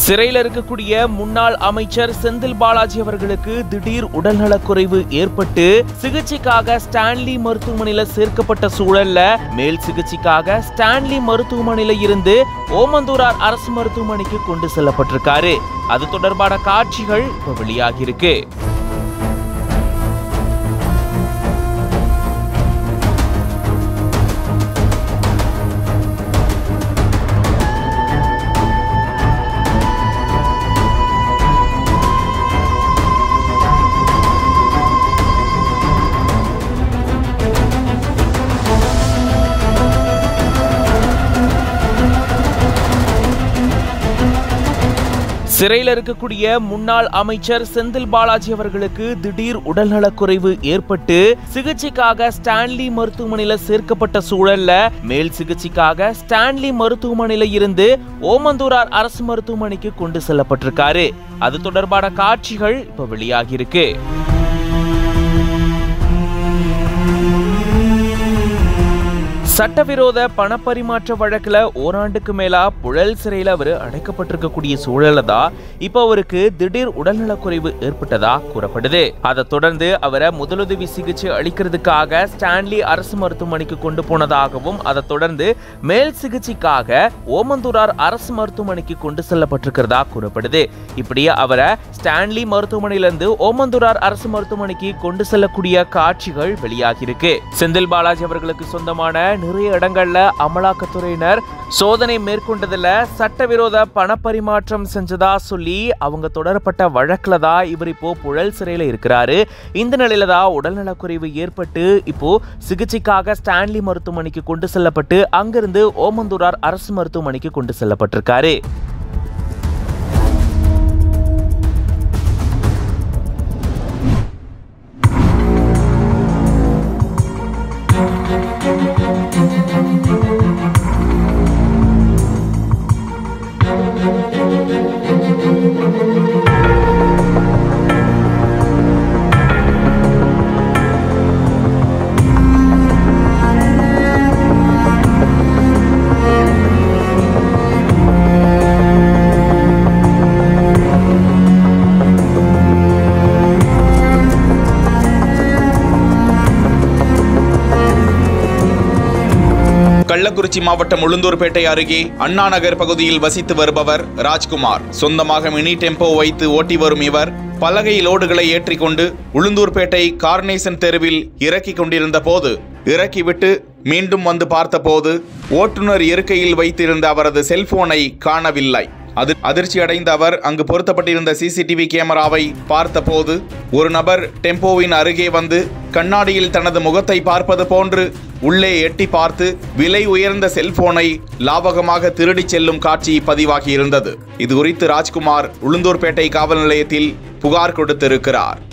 சிறையில் இருக்கக்கூடிய முன்னாள் அமைச்சர் செந்தில் பாலாஜி அவர்களுக்கு திடீர் உடல்நலக்குறைவு ஏற்பட்டு சிகிச்சைக்காக ஸ்டான்லி மருத்துவமனையில சேர்க்கப்பட்ட சூழல்ல மேல் சிகிச்சைக்காக ஸ்டான்லி மருத்துவமனையில இருந்து ஓமந்தூரார் அரசு மருத்துவமனைக்கு கொண்டு செல்லப்பட்டிருக்காரு. அது தொடர்பான காட்சிகள் இப்ப வெளியாகி இருக்கு. சிறையில் இருக்கக்கூடிய முன்னாள் அமைச்சர் செந்தில் பாலாஜி அவர்களுக்கு திடீர் உடல்நலக்குறைவு ஏற்பட்டு சிகிச்சைக்காக ஸ்டான்லி மருத்துவமனையில சேர்க்கப்பட்ட சூழல்ல மேல் சிகிச்சைக்காக ஸ்டான்லி மருத்துவமனையில இருந்து ஓமந்தூரார் அரசு மருத்துவமனைக்கு கொண்டு செல்லப்பட்டிருக்காரு. அது தொடர்பான காட்சிகள் இப்ப வெளியாகி இருக்கு. சட்டவிரோத பணப்பரிமாற்ற வழக்குல ஓராண்டுக்கு மேலா புழல் சிறையில அவர் அடைக்கப்பட்டிருக்கக்கூடிய சூழல்ல தான் இப்ப அவருக்கு திடீர் உடல்நலக்குறைவு ஏற்பட்டதா கூறப்படுது. அதை தொடர்ந்து அவரை முதலுதவி சிகிச்சை அளிக்கிறதுக்காக ஸ்டான்லி அரசு மருத்துவமனைக்கு கொண்டு போனதாகவும் அதை தொடர்ந்து மேல் சிகிச்சைக்காக ஓமந்தூரார் அரசு மருத்துவமனைக்கு கொண்டு செல்லப்பட்டிருக்கிறதா கூறப்படுது. இப்படியே அவரை ஸ்டான்லி மருத்துவமனையிலிருந்து ஓமந்தூரார் அரசு மருத்துவமனைக்கு கொண்டு செல்லக்கூடிய காட்சிகள் வெளியாகி இருக்கு. செந்தில் பாலாஜி அவர்களுக்கு சொந்தமான நிறைய இடங்கள்ல அமலாக்கத்துறையினர் சோதனை மேற்கொண்டதுல சட்டவிரோத பணப்பரிமாற்றம் செஞ்சதா சொல்லி அவங்க தொடரப்பட்ட வழக்குல தான் இவர் இப்போ புழல் சிறையில இருக்கிறாரு. இந்த நிலையில தான் உடல்நலக்குறைவு ஏற்பட்டு இப்போ சிகிச்சைக்காக ஸ்டான்லி மருத்துவமனைக்கு கொண்டு செல்லப்பட்டு அங்கிருந்து ஓமந்தூரார் அரசு மருத்துவமனைக்கு கொண்டு செல்லப்பட்டிருக்காரு. கள்ளக்குறிச்சி மாவட்டம் உளுந்தூர்பேட்டை அருகே அண்ணா நகர் பகுதியில் வசித்து வருபவர் ராஜ்குமார். சொந்தமாக மினி டெம்போ வைத்து ஓட்டி வரும் இவர் பலகை லோடுகளை ஏற்றிக்கொண்டு உளுந்தூர்பேட்டை கார்னேசன் தெருவில் இறக்கி கொண்டிருந்த போது இறக்கிவிட்டு மீண்டும் வந்து பார்த்தபோது ஓட்டுநர் இருக்கையில் வைத்திருந்த அவரது செல்போனை காணவில்லை. அதிர்ச்சி அடைந்த அவர் அங்கு பொருத்தப்பட்டிருந்த சிசிடிவி கேமராவை பார்த்தபோது ஒரு நபர் டெம்போவின் அருகே வந்து கண்ணாடியில் தனது முகத்தை பார்ப்பது போன்று உள்ளே எட்டி பார்த்து விலை உயர்ந்த செல்போனை லாபகமாக திருடிச் செல்லும் காட்சி பதிவாகி இருந்தது. இது குறித்து ராஜ்குமார் உளுந்தூர்பேட்டை காவல் நிலையத்தில் புகார் கொடுத்திருக்கிறார்.